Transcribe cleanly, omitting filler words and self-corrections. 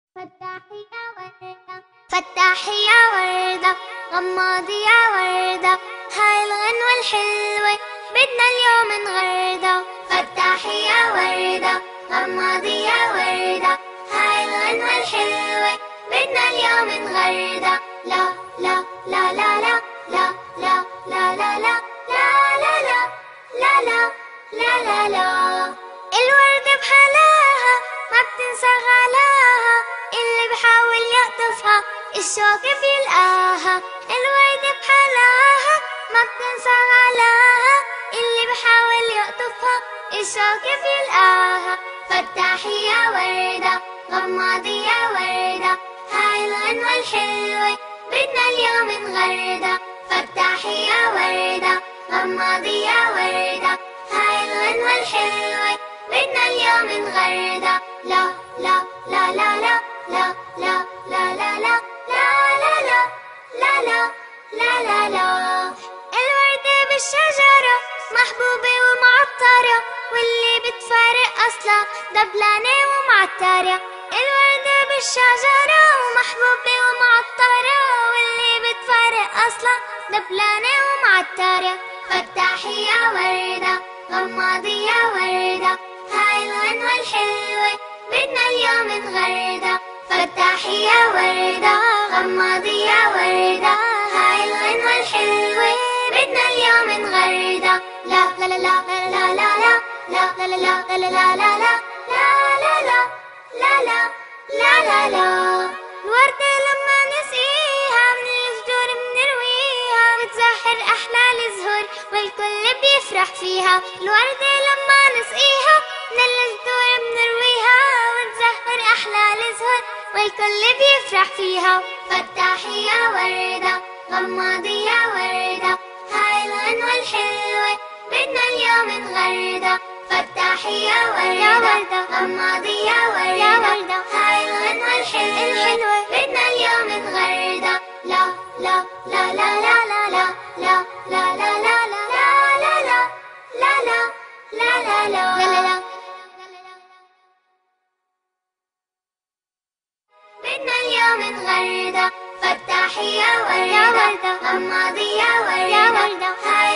فتحي يا وردة، فتحي يا وردة، غمضي يا وردة، هاي الغنوة الحلوة بدنا اليوم نغردة. فتحي يا وردة، غمضي يا وردة، هاي الغنوة الحلوة بدنا اليوم نغردة. لا لا لا لا لا لا لا لا لا لا لا لا لا لا لا لا. الوردة بحلاها ما بتنسى غلاها، اللي بحاول يقطفها الشوك بيلقاها. الوردة بحلاها ما بتنسى غلاها، اللي بحاول يقطفها الشوك بيلقاها. فتحي يا وردة، غمضي يا وردة، هاي الغنوة الحلوة بدنا اليوم نغردة. فتحي يا وردة، غمضي يا وردة، هاي الغنوة الحلوة بدنا اليوم نغردة. لا لا لا لا لا لا لا لا لا لا لا لا لا لا لا لا. الوردة بالشجرة محبوبة ومعطرة، واللي بتفارق أصلا دبلانة ومعطرة. الوردة بالشجرة ومحبوبة ومعطرة، واللي بتفارق أصلا دبلانة ومعطرة. فتحي يا وردة، غمضي يا وردة، هاي الغنوة الحلوة بدنا اليوم نغردة. فتحي يا وردة، غمضي يا وردة، هاي الغنوة الحلوة بدنا اليوم نغردة. لا لا لا لا لا لا لا لا لا لا لا لا لا لا لا لا لا. الوردة لما نسقيها من الجذور بنرويها، بتزهر أحلى الزهور والكل بيفرح فيها. الوردة لما نسقيها من الجذور بنرويها، بتزهر أحلى الزهور والكل بيفرح فيها. فتحي يا وردة، غمضي يا وردة، هاي الغنوة الحلوة بدنا اليوم نغردة. فتحي يا وردة، غمضي يا وردة، هاي الغنوة الحلوة بدنا اليوم نغردة. لا لا لا لا لا لا لا لا لا لا لا لا لا لا. بدنا اليوم نغردة. فتحي يا وردة، غمضي يا وردة، هاي